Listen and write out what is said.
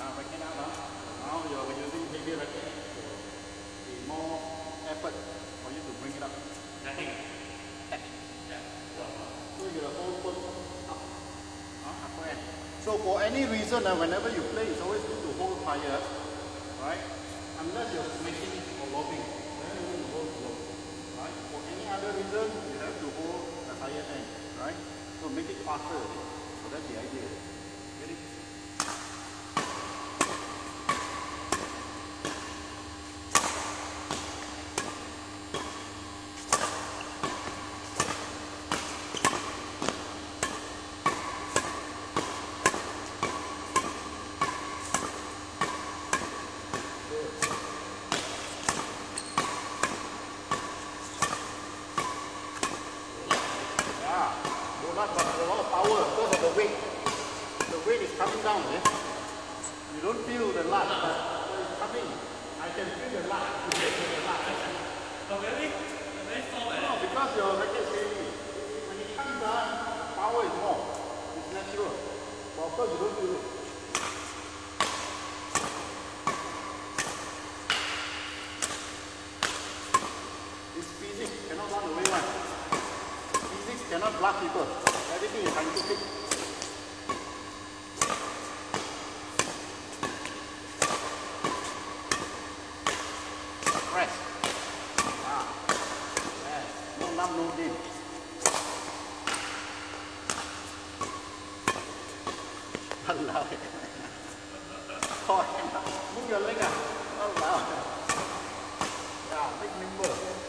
racket out now. Now you're using heavier racket, so the more effort for you to bring it up. So you hold foot up, upper end. So for any reason, whenever you play, it's always good to hold higher, right? Unless you're smashing or lobbing, then you need to hold low, right? For any other reason, you have to hold the higher end, right? So make it faster. So that's the idea. Get it? But a lot of power because of the weight. The weight is coming down. You don't feel the lat, but it's coming. I can feel the lat. Oh really? No, because your racket is heavy. When it comes down, power is more. It's natural. But of course you don't feel it. It's physics. Cannot run away one. Physics cannot bluff people. Everything is scientific. Press. Yes. No numb, no dim. Allow it. Move your leg up. Allow it. Yeah, make nimble.